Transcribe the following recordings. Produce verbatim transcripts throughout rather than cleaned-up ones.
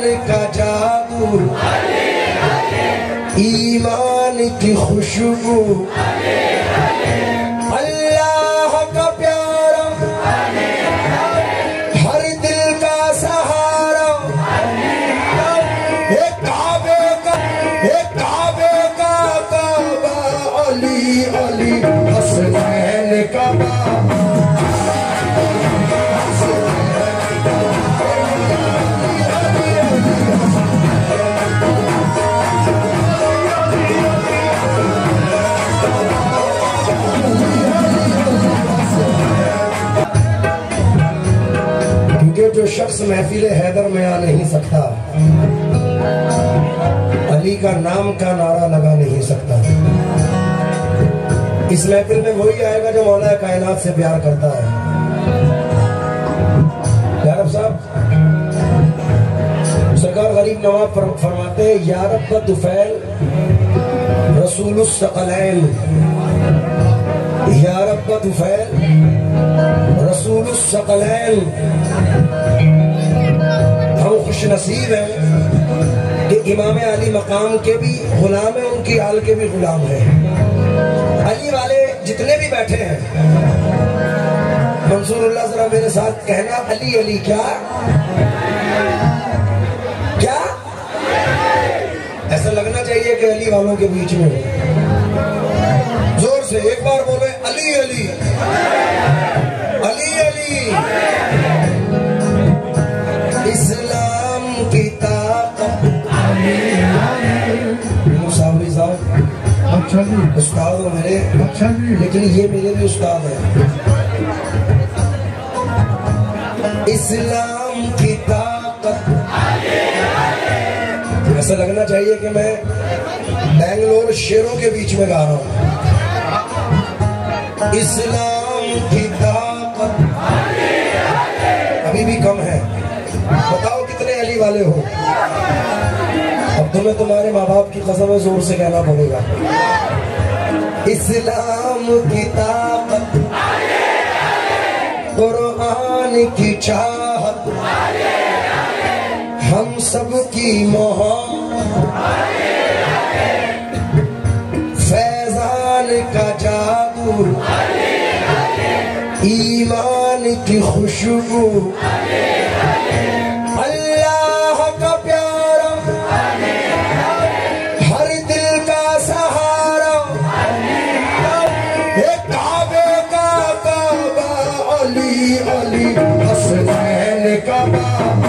का जादू, ईमान की खुशबू, अल्लाह का प्यारा, हर दिल का सहारा, एक काबे का एक काबे का काबा, अली अली हसनैन का बाबा। जो शख्स महफिल हैदर में आ नहीं सकता, अली का नाम का नारा लगा नहीं सकता। इस महफिल में वही आएगा जो मौला कायनात से प्यार करता है। यारब साहब सरकार गरीब नवाब फरमाते हैं, यारब का तुफैल रसूलुस सकलैन, यारब का तुफैल रसूलुस सकलैन। हम खुश नसीब हैं कि इमाम अली मकाम के भी गुलाम है, उनकी आल के भी गुलाम है। अली वाले जितने भी बैठे हैं, मंसूरुल्लाह जरा मेरे साथ कहना, अली अली क्या क्या ऐसा लगना चाहिए कि अली वालों के बीच में जोर से एक बार बोले, अली अली अली अली। इस्लाम की ताकत, मुसावरी साहब अच्छा जी, उस्ताद हो मेरे, अच्छा जी, लेकिन ये मेरे भी उस्ताद है। इस्लाम की ताकत, ऐसा लगना चाहिए कि मैं बेंगलोर शेरों के बीच में गा रहा हूँ। इस्लाम की ताकत अभी भी कम है। बताओ कितने अली वाले हो? अब तुम्हें तुम्हारे माँ बाप की कसम है, जोर से कहना पड़ेगा। इस्लाम की ताकत, कुरान की चाहत, हम सब की मोहब्बत, फैजान का जादू, ईमान की खुशबू, अल्लाह का प्यारा, हर दिल का सहारा, एक काबे का काबा, अली अली हसनैन का बाबा।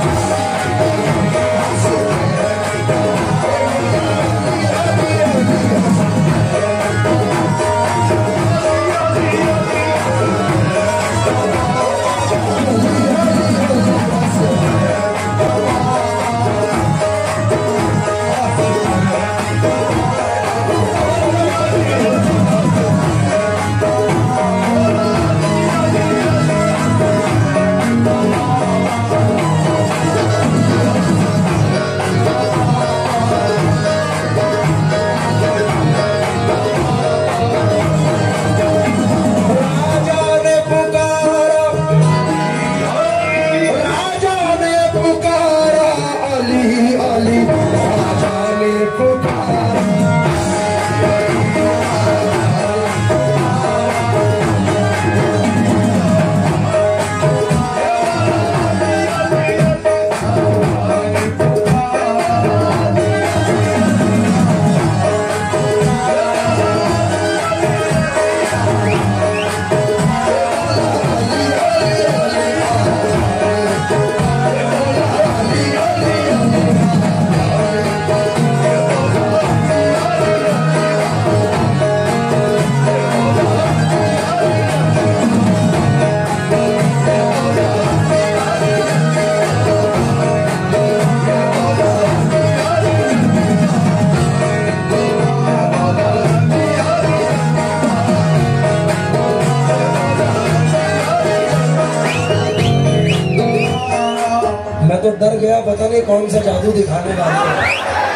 तो डर गया, पता नहीं कौन सा जादू दिखाने वाला है।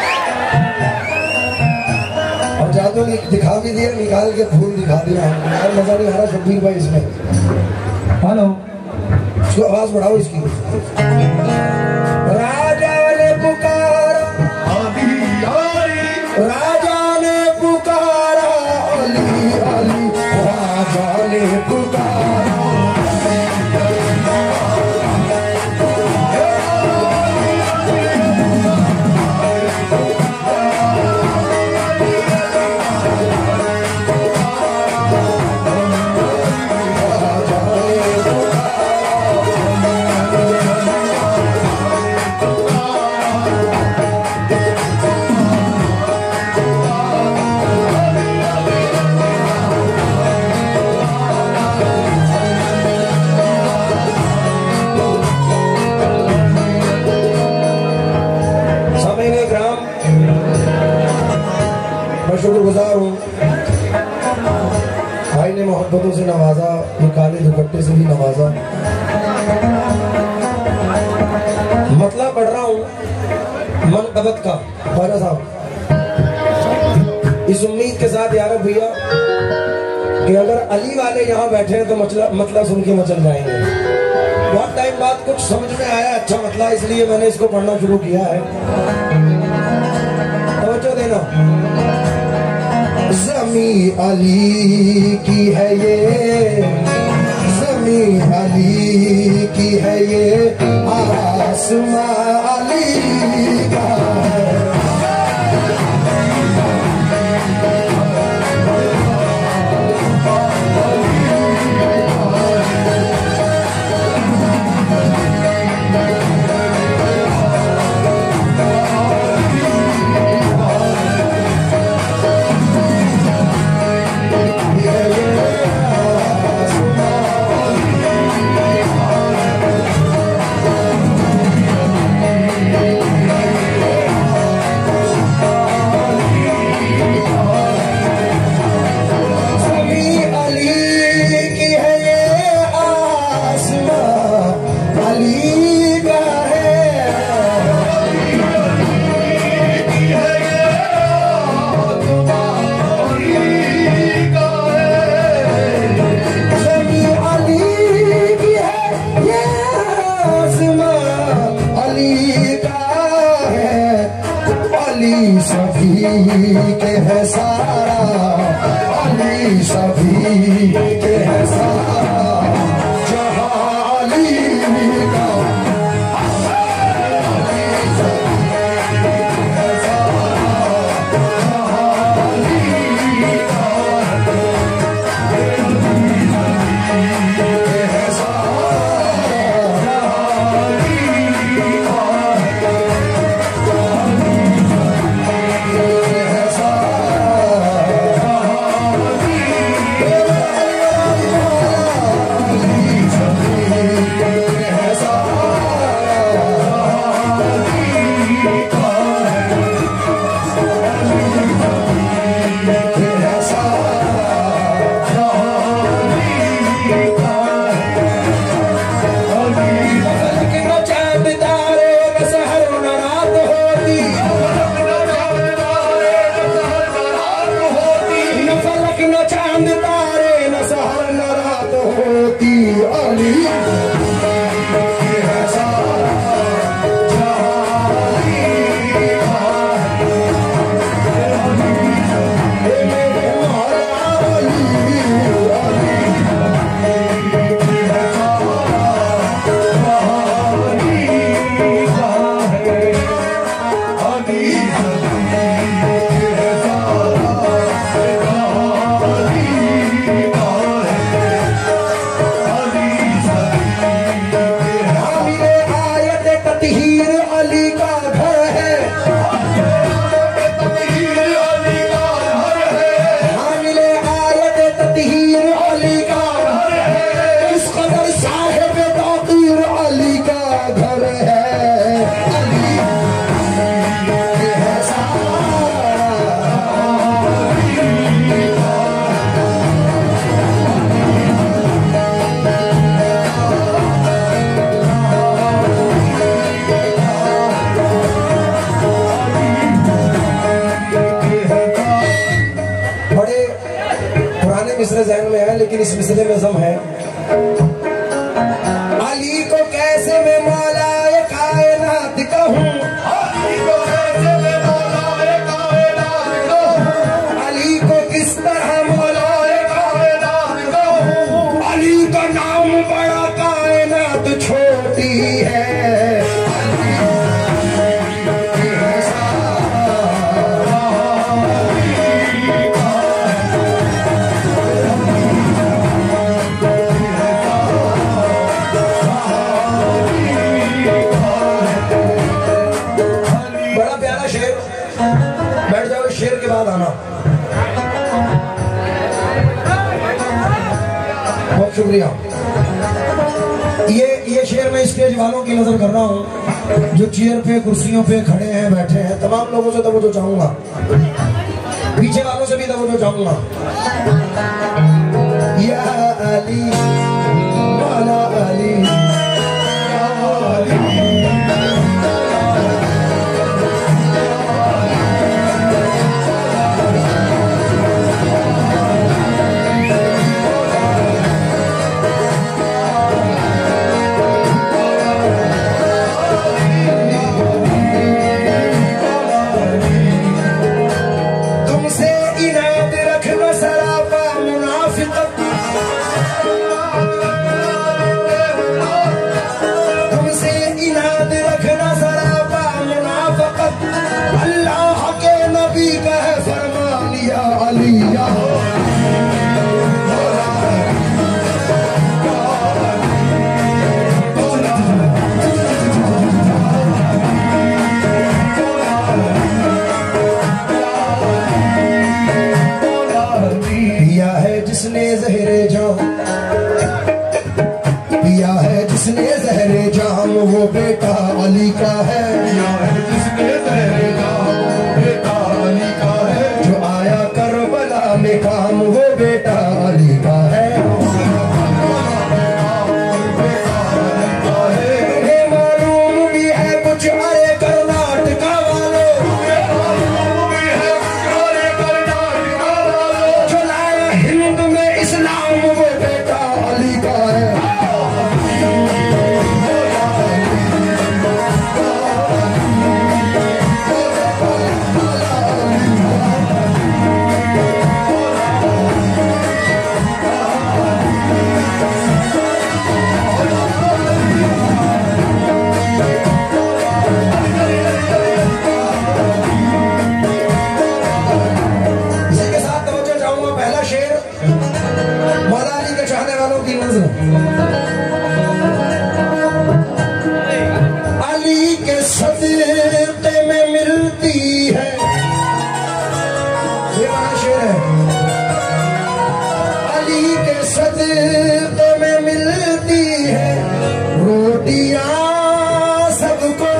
और जादू दिखा भी दिया, निकाल के फूल दिखा दिया। यार मजा नहीं आ रहा शब्बीर भाई इसमें। हेलो, इसको आवाज बढ़ाओ इसकी। राजा मोहब्बतों से नवाजा, ये काले दुपट्टे से भी नवाजा। मतलब पढ़ रहा हूँ मनकबत का ख्वाजा साहब, इस उम्मीद के साथ यार भैया कि अगर अली वाले यहाँ बैठे हैं तो मतलब मतलब सुन के मचल जाएंगे। बहुत टाइम बाद कुछ समझ में आया अच्छा मतलब, इसलिए मैंने इसको पढ़ना शुरू किया है। तवज्जो देना। ज़मी अली की है ये, ज़मी अली की है ये, आसमां अली का है। सभी के है सारा, अली सभी के है सारा, जहाँ अली का मिसरे ज़हन में है, लेकिन इस मिसरे में ज़म है। अली को कैसे मैं मौलाए कायनात कहूं, अली को कैसे मैं मौलाए कायनात कहूं, अली को किस तरह मौलाए कायनात कहूं, अली का नाम बड़ा कायनात छोटी है। आना बहुत शुक्रिया। ये ये शेर में स्टेज वालों की नजर कर रहा हूँ जो चेयर पे कुर्सियों पे खड़े हैं बैठे हैं, तमाम लोगों से तवज्जो चाहूंगा, पीछे वालों से भी तवज्जो चाहूंगा। ये अली मौला अली जिसने जहरे जाम पिया है, जिसने जहरे जाम वो बेटा अली का है। पिया है जिसने जहरे जाम वो बेटा अली का है। जो आया करबला में काम वो बेटा अली का है। तुम्हें मालूम भी है कुछ अरे कर्नाटका वालों, जो लाया हिंद में इस्लाम वो बेटा अली का है। अली के सदक़े में मिलती है, ये बड़ा शेर है। अली के सदक़े में मिलती है रोटियां सबको।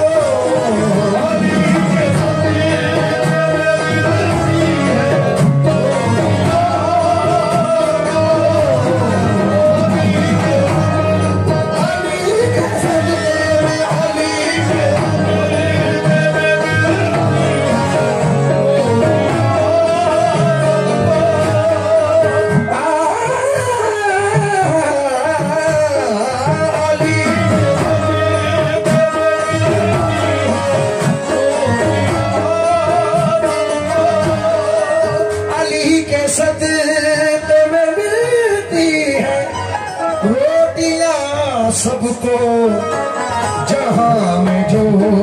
सदक़े में मिलती है रोटियां सबको, जहां में जो